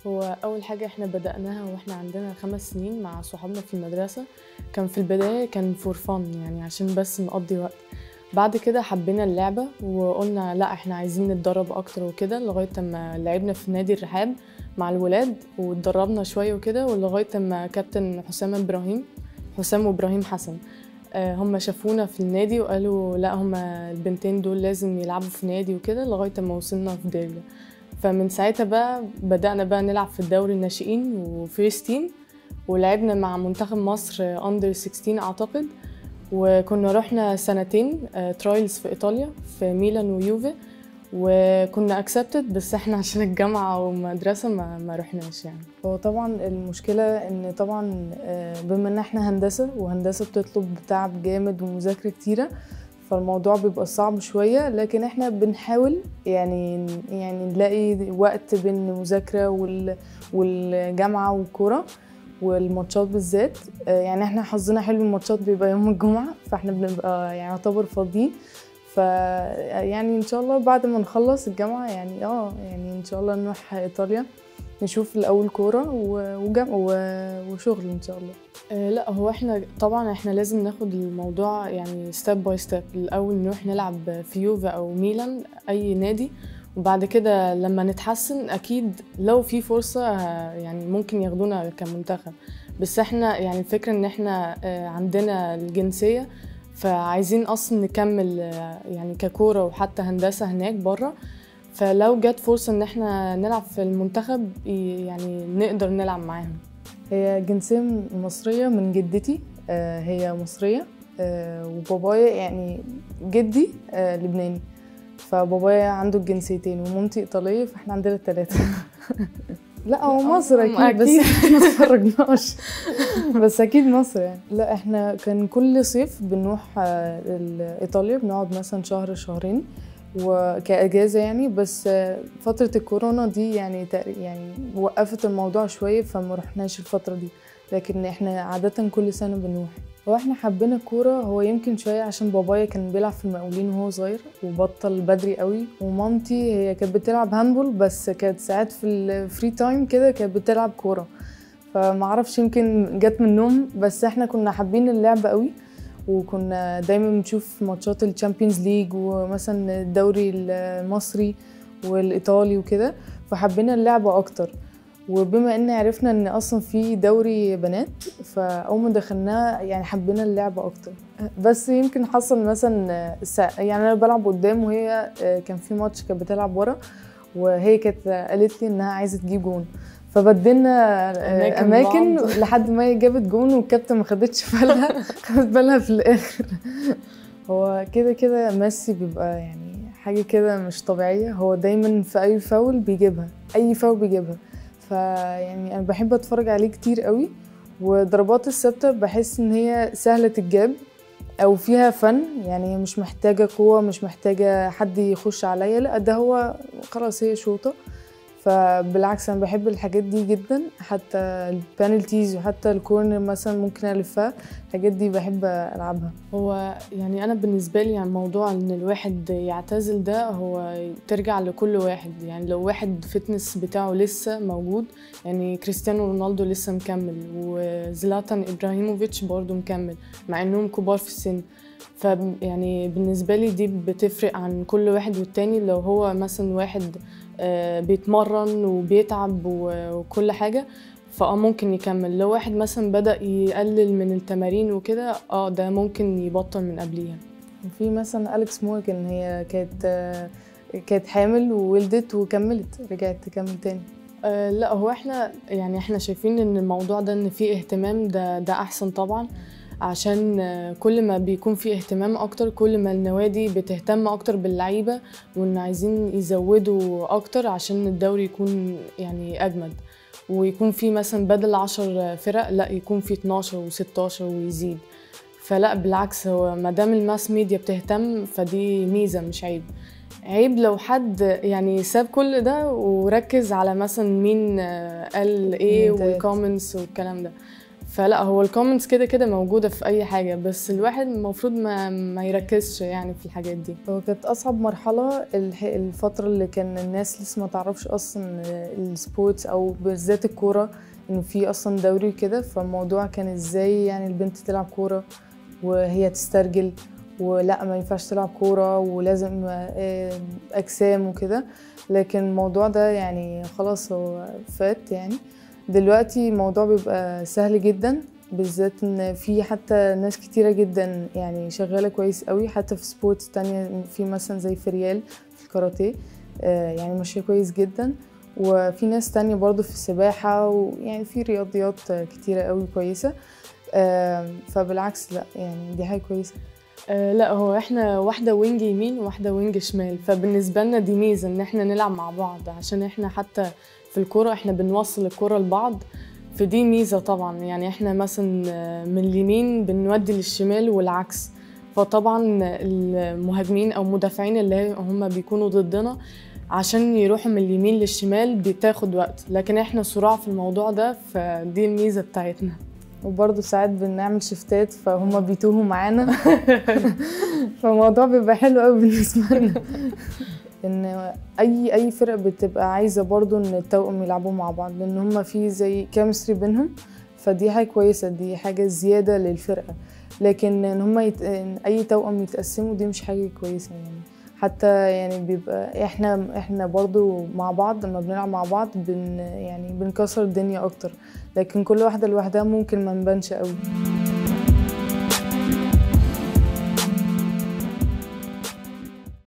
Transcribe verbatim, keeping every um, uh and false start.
هو أول حاجة إحنا بدأناها وإحنا عندنا خمس سنين مع صحابنا في المدرسة. كان في البداية كان فور فن يعني عشان بس نقضي وقت. بعد كده حبينا اللعبة وقلنا لا إحنا عايزين نتدرب أكتر وكده، لغاية ما لعبنا في نادي الرحاب مع الولاد واتدربنا شوية وكده، ولغاية ما كابتن حسام إبراهيم حسام وإبراهيم حسن هم شافونا في النادي وقالوا لا هم البنتين دول لازم يلعبوا في نادي وكده، لغاية ما وصلنا في دجلة. فمن ساعتها بقى بدأنا بقى نلعب في الدوري الناشئين وفيرست تيم، ولعبنا مع منتخب مصر أندر ستاشر أعتقد، وكنا رحنا سنتين ترايلز في إيطاليا في ميلان ويوفي، وكنا اكسبتد بس احنا عشان الجامعة ومدرسة ما, ما رحناش يعني. هو طبعا المشكلة ان طبعا بما ان احنا هندسة وهندسة بتطلب تعب جامد ومذاكرة كتيرة، فالموضوع بيبقى صعب شوية، لكن احنا بنحاول يعني يعني نلاقي وقت بين المذاكرة والجامعة والكورة والماتشات بالذات. يعني احنا حظنا حلو، الماتشات بيبقى يوم الجمعة فاحنا بنبقى يعني يعتبر فاضيين، ف يعني ان شاء الله بعد ما نخلص الجامعة يعني اه يعني ان شاء الله نروح ايطاليا نشوف الاول كورة وجم... وشغل ان شاء الله. آه لا هو احنا طبعا احنا لازم ناخد الموضوع يعني ستيب باي ستيب. الاول نروح نلعب في يوفي او ميلان اي نادي، وبعد كده لما نتحسن اكيد لو في فرصة يعني ممكن ياخدونا كمنتخب. بس احنا يعني الفكرة ان احنا عندنا الجنسية، فعايزين اصلا نكمل يعني ككورة وحتى هندسة هناك بره، فلو جت فرصة ان احنا نلعب في المنتخب يعني نقدر نلعب معاهم. هي جنسية مصرية من جدتي، هي مصرية، وبابايا يعني جدي لبناني، فبابايا عنده الجنسيتين ومامتي إيطالية، فاحنا عندنا الثلاثة. لا هو مصر أكيد, أكيد. بس احنا ما اتفرجناش. بس أكيد مصر يعني. لا احنا كان كل صيف بنروح إيطاليا، بنقعد مثلا شهر شهرين وكأجازة يعني، بس فترة الكورونا دي يعني يعني وقفت الموضوع شوية فما رحناش الفترة دي، لكن احنا عادة كل سنة بنروح. هو احنا حبينا الكورة هو يمكن شوية عشان بابايا كان بيلعب في المقاولين وهو صغير وبطل بدري قوي، ومامتي هي كانت بتلعب هاندبول بس كانت ساعات في الفري تايم كده كانت بتلعب كورة، فمعرفش يمكن جت منهم، بس احنا كنا حابين اللعبة قوي وكنا دايما بنشوف ماتشات الشامبيونز ليج ومثلا الدوري المصري والايطالي وكده، فحبينا اللعبة اكتر. وبما ان عرفنا ان اصلا في دوري بنات فاول ما دخلناه يعني حبينا اللعبة اكتر. بس يمكن حصل مثلا يعني انا بلعب قدام وهي كان في ماتش كانت بتلعب ورا، وهي كانت قالت لي انها عايزة تجيب جون، فبدلنا اماكن, أماكن لحد ما هي جابت جون والكابتن ما خدتش بالها خدت بالها في الاخر. هو كده كده ميسي بيبقى يعني حاجه كده مش طبيعيه، هو دايما في اي فاول بيجيبها، اي فاول بيجيبها، فيعني انا بحب اتفرج عليه كتير قوي. وضربات الثابته بحس ان هي سهله الجاب او فيها فن، يعني هي مش محتاجه قوه، مش محتاجه حد يخش عليا، لا ده هو خلاص هي شوطه. فبالعكس انا بحب الحاجات دي جدا، حتى البانلتيز وحتى الكورنر مثلا ممكن الفها، الحاجات دي بحب العبها. هو يعني انا بالنسبه لي يعني موضوع ان الواحد يعتزل ده هو ترجع لكل واحد، يعني لو واحد فتنس بتاعه لسه موجود، يعني كريستيانو رونالدو لسه مكمل وزلاتان ابراهيموفيتش برضو مكمل مع انهم كبار في السن، فيعني بالنسبه لي دي بتفرق عن كل واحد والتاني. لو هو مثلا واحد بيتمرن وبيتعب وكل حاجة فاه ممكن يكمل، لو واحد مثلا بدأ يقلل من التمارين وكده اه ده ممكن يبطل من قبليها. في مثلا أليكس مورجان هي كانت كانت حامل وولدت وكملت رجعت تكمل تاني. آه لا هو احنا يعني احنا شايفين ان الموضوع ده ان فيه اهتمام ده ده احسن طبعا، عشان كل ما بيكون في اهتمام اكتر كل ما النوادي بتهتم اكتر باللعيبه، وان عايزين يزودوا اكتر عشان الدوري يكون يعني اجمد، ويكون في مثلا بدل عشر فرق لا يكون في اتناشر وستاشر ويزيد. فلا بالعكس هو ما دام الماس ميديا بتهتم فدي ميزه مش عيب. عيب لو حد يعني ساب كل ده وركز على مثلا مين قال ايه والكومنتس والكلام ده، فلا هو الكومنتس كده كده موجودة في أي حاجة، بس الواحد المفروض ما, ما يركزش يعني في الحاجات دي. هو كانت أصعب مرحلة الح- الفترة اللي كان الناس لسه ما تعرفش أصلا السبورتس أو بالذات الكورة إن في أصلا دوري كده. فالموضوع كان إزاي يعني البنت تلعب كورة وهي تسترجل، ولا ما ينفعش تلعب كورة ولازم آه، أجسام وكده. لكن الموضوع ده يعني خلاص هو فات يعني. دلوقتي الموضوع بيبقى سهل جدا، بالذات ان في حتى ناس كتيرة جدا يعني شغالة كويس قوي حتى في سبورتس تانية، في مثلا زي فريال في الكاراتيه آه، يعني ماشية كويس جدا. وفي ناس تانية برضو في السباحة، ويعني في رياضيات كتيرة قوي كويسة. آه، فبالعكس لا يعني دي حاجة كويسة. أه لا هو احنا واحدة وينج يمين وواحدة وينج شمال، فبالنسبة لنا دي ميزة ان احنا نلعب مع بعض، عشان احنا حتى في الكرة احنا بنوصل الكرة لبعض، فدي ميزة طبعا. يعني احنا مثلا من اليمين بنودي للشمال والعكس، فطبعا المهاجمين او المدافعين اللي هم بيكونوا ضدنا عشان يروحوا من اليمين للشمال بتاخد وقت، لكن احنا صراع في الموضوع ده، فدي الميزة بتاعتنا. وبرضه ساعات بنعمل شفتات فهم بيتوهوا معانا فالموضوع بيبقى حلو قوي بالنسبه لنا. ان اي اي فرقه بتبقى عايزه برضه ان التوأم يلعبوا مع بعض، لان هم في زي كيمستري بينهم، فدي حاجه كويسه، دي حاجه زياده للفرقه. لكن ان هم يت... إن اي توأم يتقسموا دي مش حاجه كويسه يعني. حتى يعني بيبقى احنا احنا برضو مع بعض لما بنلعب مع بعض بن يعني بنكسر الدنيا اكتر، لكن كل واحده لوحدها ممكن ما نبانش قوي.